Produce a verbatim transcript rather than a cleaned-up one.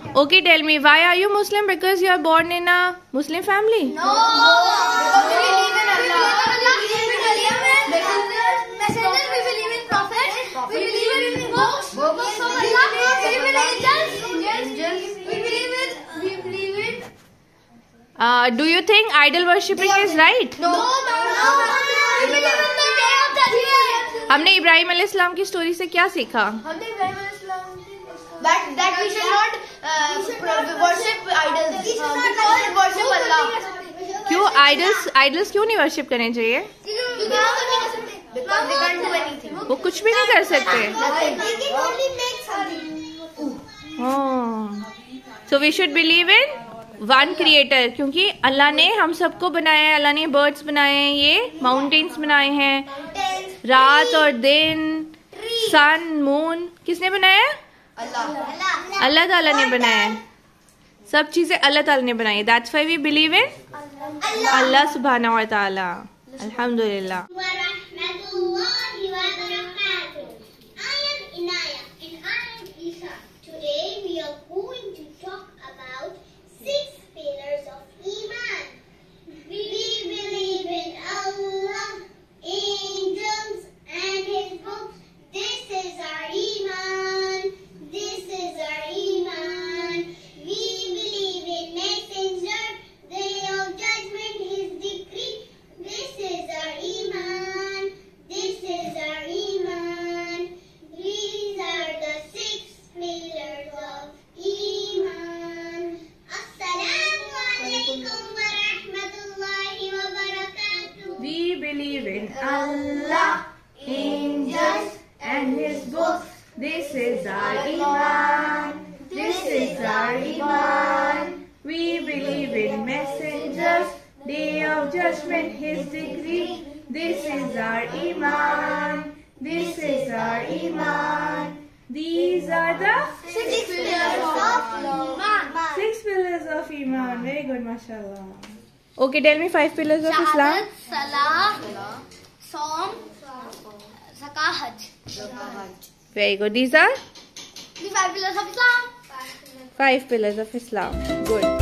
Okay, tell me, why are you Muslim? Because you are born in a Muslim family? No, because we believe in Allah. We believe in messengers, we believe in prophets, we believe in books, books from Allah, we believe in angels, we believe in, we believe in. Uh, do you think idol worshipping is right? No, no, no. We believe in the day of judgment. हमने इब्राहिम अलैहिस्सलाम की story से क्या सीखा? हमने इब्राहिम अलैहिस्सलाम that that we should not uh, worship idols. We should not worship Allah. क्यों idols idols क्यों नहीं worship करने चाहिए? Because they can't do anything. वो कुछ भी नहीं कर सकते. They can only make something. Oh, so we should believe in one creator, क्योंकि अल्लाह ने हम सबको बनाया है. अल्लाह ने बर्ड्स बनाए हैं, ये माउंटेन्स बनाए हैं, रात और दिन, सन, मून, किसने बनाया है? अल्लाह. अल्लाह ताला ने बनाया है. सब चीजें अल्लाह ताला ने बनाई. That's why we believe in अल्लाह सुब्हानहू व तआला. अल्हम्दुलिल्लाह. We believe in Allah, angels and His books. This is our iman. This is our iman. We believe in messengers, day of judgment, His decree. This is our iman. This is our iman. These are the Six pillars of Iman. six pillars of iman. Very good, mashallah. Okay, tell me five pillars of Islam. Salah, Saum, Zakah, Hajj. Very good. These are The five pillars of Islam. five pillars of Islam. Good.